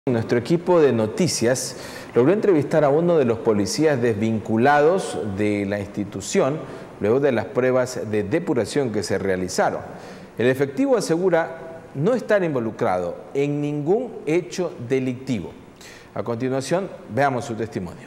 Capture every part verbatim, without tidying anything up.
Nuestro equipo de noticias logró entrevistar a uno de los policías desvinculados de la institución luego de las pruebas de depuración que se realizaron. El efectivo asegura no estar involucrado en ningún hecho delictivo. A continuación, veamos su testimonio.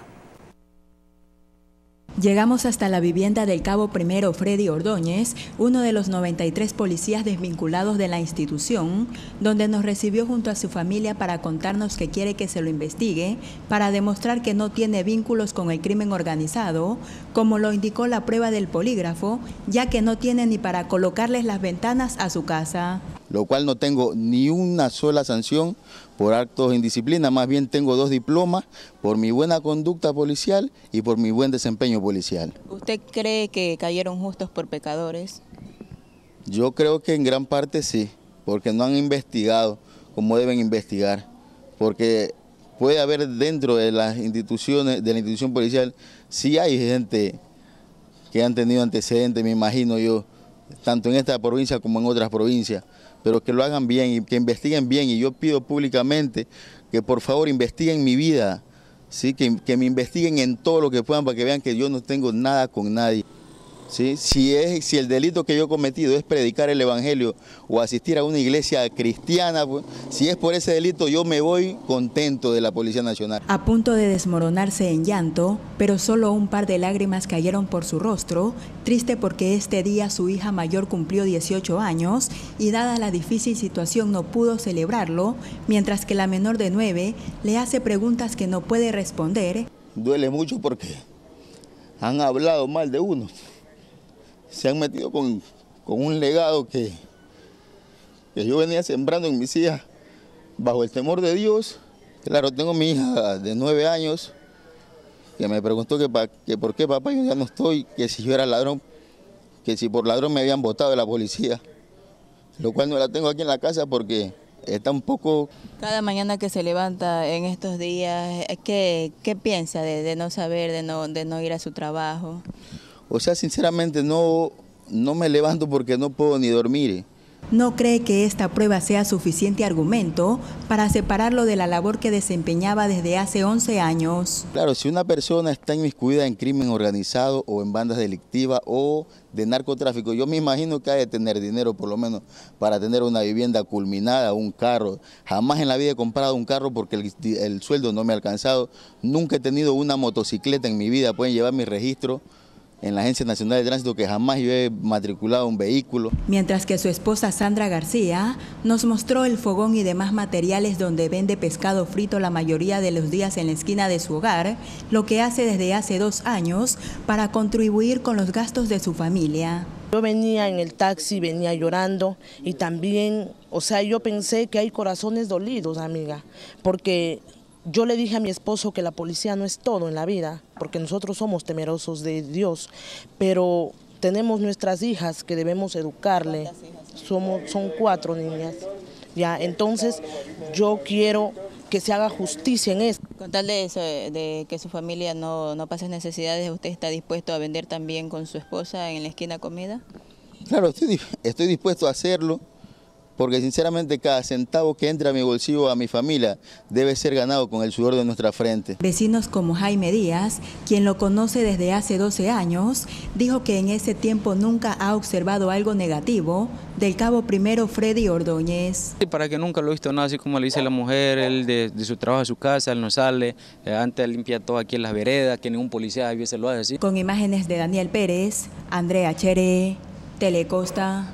Llegamos hasta la vivienda del cabo primero Freddy Ordóñez, uno de los noventa y tres policías desvinculados de la institución, donde nos recibió junto a su familia para contarnos que quiere que se lo investigue, para demostrar que no tiene vínculos con el crimen organizado, como lo indicó la prueba del polígrafo, ya que no tiene ni para colocarles las ventanas a su casa. Lo cual no tengo ni una sola sanción por actos de indisciplina, más bien tengo dos diplomas por mi buena conducta policial y por mi buen desempeño policial. ¿Usted cree que cayeron justos por pecadores? Yo creo que en gran parte sí, porque no han investigado como deben investigar, porque puede haber dentro de las instituciones, de la institución policial, sí hay gente que han tenido antecedentes, me imagino yo, tanto en esta provincia como en otras provincias, pero que lo hagan bien y que investiguen bien. Y yo pido públicamente que por favor investiguen mi vida, ¿sí? que, que me investiguen en todo lo que puedan para que vean que yo no tengo nada con nadie. ¿Sí? Si, es, si el delito que yo he cometido es predicar el evangelio o asistir a una iglesia cristiana, pues, si es por ese delito yo me voy contento de la Policía Nacional. A punto de desmoronarse en llanto, pero solo un par de lágrimas cayeron por su rostro, triste porque este día su hija mayor cumplió dieciocho años y dada la difícil situación no pudo celebrarlo, mientras que la menor de nueve le hace preguntas que no puede responder. Duele mucho porque han hablado mal de uno. Se han metido con, con un legado que, que yo venía sembrando en mis hijas bajo el temor de Dios. Claro, tengo mi hija de nueve años que me preguntó que, pa, que por qué papá yo ya no estoy, que si yo era ladrón, que si por ladrón me habían botado de la policía, lo cual no la tengo aquí en la casa porque está un poco... Cada mañana que se levanta en estos días, ¿qué, qué piensa de, de no saber, de no, de no ir a su trabajo? O sea, sinceramente no, no me levanto porque no puedo ni dormir. No cree que esta prueba sea suficiente argumento para separarlo de la labor que desempeñaba desde hace once años. Claro, si una persona está inmiscuida en crimen organizado o en bandas delictivas o de narcotráfico, yo me imagino que hay de tener dinero por lo menos para tener una vivienda culminada, un carro. Jamás en la vida he comprado un carro porque el, el sueldo no me ha alcanzado. Nunca he tenido una motocicleta en mi vida, pueden llevar mi registro en la Agencia Nacional de Tránsito, que jamás yo he matriculado un vehículo. Mientras que su esposa Sandra García nos mostró el fogón y demás materiales donde vende pescado frito la mayoría de los días en la esquina de su hogar, lo que hace desde hace dos años para contribuir con los gastos de su familia. Yo venía en el taxi, venía llorando y también, o sea, yo pensé que hay corazones dolidos, amiga, porque yo le dije a mi esposo que la policía no es todo en la vida, porque nosotros somos temerosos de Dios, pero tenemos nuestras hijas que debemos educarle. Somos, son cuatro niñas. Ya, entonces yo quiero que se haga justicia en esto. Con tal de eso, de que su familia no, no pase necesidades, ¿usted está dispuesto a vender también con su esposa en la esquina comida? Claro, estoy, estoy dispuesto a hacerlo, porque sinceramente cada centavo que entra a mi bolsillo, a mi familia, debe ser ganado con el sudor de nuestra frente. Vecinos como Jaime Díaz, quien lo conoce desde hace doce años, dijo que en ese tiempo nunca ha observado algo negativo del cabo primero Freddy Ordóñez. Para que nunca lo he visto nada, así como le dice la mujer, él de, de su trabajo a su casa, él no sale, eh, antes limpia todo aquí en las veredas, que ningún policía a veces lo hace así. Con imágenes de Daniel Pérez, Andrea Chere, Telecosta.